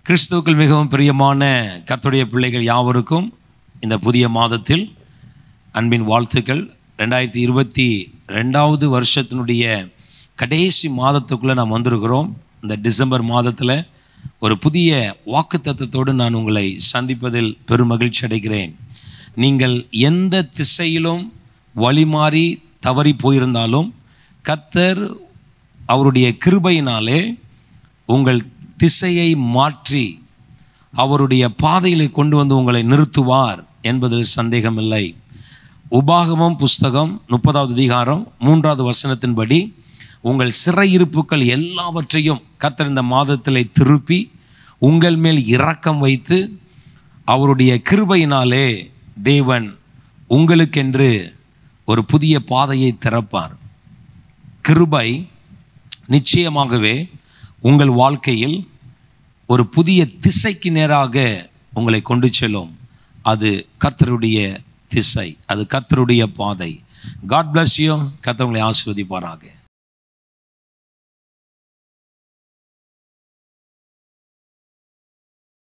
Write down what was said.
கிறிஸ்துவுக்குள் மிகவும் பிரியமான கர்த்தருடைய பிள்ளைகள் யாவருக்கும் இந்த புதிய மாதத்தில் அன்பின் வாழ்த்துக்கள். 2022 வருஷத்தினுடைய கடைசி மாதத்துக்குள்ளே நாம் வந்திருக்கிறோம். இந்த டிசம்பர் மாதத்தில் ஒரு புதிய வாக்குத்தத்தத்தோடு நான் உங்களை சந்திப்பதில் பெரும் மகிழ்ச்சி அடைகிறேன். நீங்கள் எந்த திசையிலும் வழிமாறி தவறி போயிருந்தாலும் கர்த்தர் அவருடைய கிருபையினாலே உங்கள் திசையை மாற்றி அவருடைய பாதையிலே கொண்டு வந்து உங்களை நிறுத்துவார் என்பதில் சந்தேகமில்லை. உபாகமம் புஸ்தகம் 30வது அதிகாரம் 3வது வசனத்தின்படி உங்கள் சிறையிருப்புகள் எல்லாவற்றையும் கர்த்தர் இந்த மாதத்திலே திருப்பி உங்கள் மேல் இரக்கம் வைத்து அவருடைய கிருபையினாலே தேவன் உங்களுக்கென்று ஒரு புதிய பாதையை திறப்பார். கிருபை நிச்சயமாகவே உங்கள் வாழ்க்கையில் ஒரு புதிய திசைக்கு நேராக உங்களை கொண்டு செல்லும். அது கர்த்தருடைய திசை, அது கர்த்தருடைய பாதை. God bless you. கர்த்தர் உங்களை ஆசீர்வதிப்பாராக.